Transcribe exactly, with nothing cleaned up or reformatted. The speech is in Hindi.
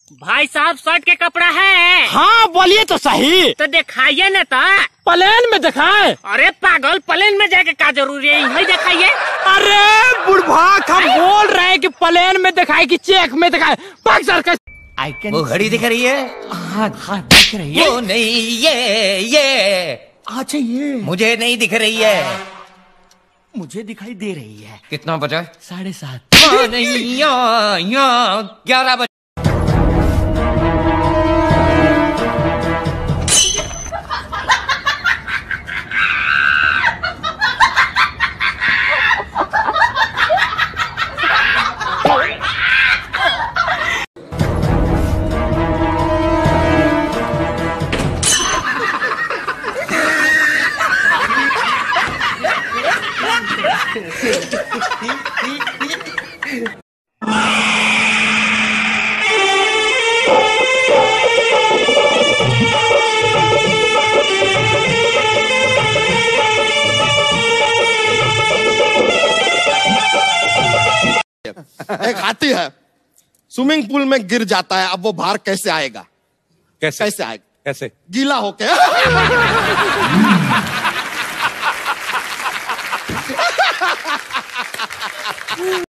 भाई साहब शर्ट के कपड़ा है? हाँ बोलिए तो सही। तो दिखाइए न तो। प्लेन में दिखाए? अरे पागल, प्लेन में जाके क्या जरूरी है, यही दिखाइए। अरे बुढ़भाक, हम बोल रहे हैं कि प्लेन में दिखाए कि चेक में दिखाए। पाक सर का वो घड़ी दिख रही है? हाँ हाँ दिख रही है। वो नहीं, ये ये अच्छा ये मुझे नहीं दिख रही है। मुझे दिखाई दे रही है। कितना बजा? साढ़े सात। हाँ, नहीं, यहाँ यहाँ ग्यारह बजे। एक हाथी है, स्विमिंग पूल में गिर जाता है, अब वो बाहर कैसे आएगा? कैसे कैसे आएगा? कैसे? गीला होके।